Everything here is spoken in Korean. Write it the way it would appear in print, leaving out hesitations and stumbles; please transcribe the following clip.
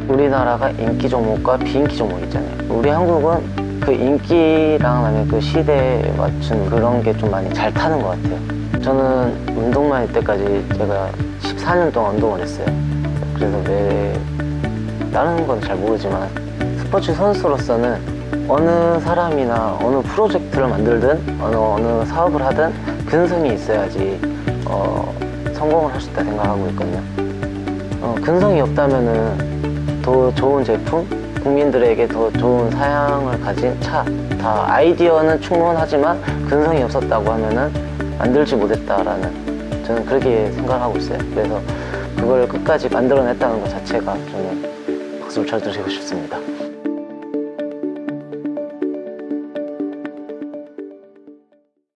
우리나라가 인기 종목과 비인기 종목 있잖아요. 우리 한국은 그 인기랑 그다음에 그 시대에 맞춘 그런 게 좀 많이 잘 타는 것 같아요. 저는 운동만 할 때까지 제가 14년 동안 운동을 했어요. 그래서 다른 건 잘 모르지만 스포츠 선수로서는 어느 사람이나 어느 프로젝트를 만들든 어느 사업을 하든 근성이 있어야지 성공을 할 수 있다 생각하고 있거든요. 근성이 없다면은 더 좋은 제품, 국민들에게 더 좋은 사양을 가진 차, 다 아이디어는 충분하지만 근성이 없었다고 하면은 만들지 못했다라는, 저는 그렇게 생각하고 있어요. 그래서 그걸 끝까지 만들어냈다는 것 자체가 저는 박수를 쳐드리고 싶습니다.